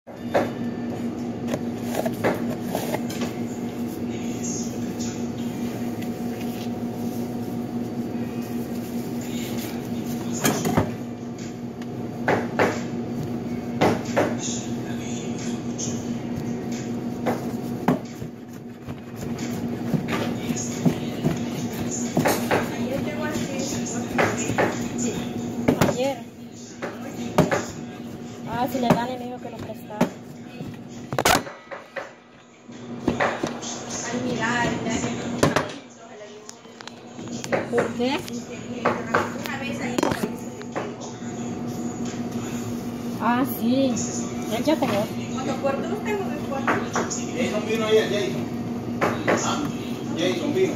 Si le dan, el mismo que lo prestaba. Al mirar, ¿Por qué? una vez ahí Ah, sí. Él ya comió. cuando cortó los tengo de corto. Jason vino ayer, Jason. Ah, Jason vino.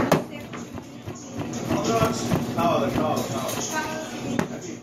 Sábado. Aquí.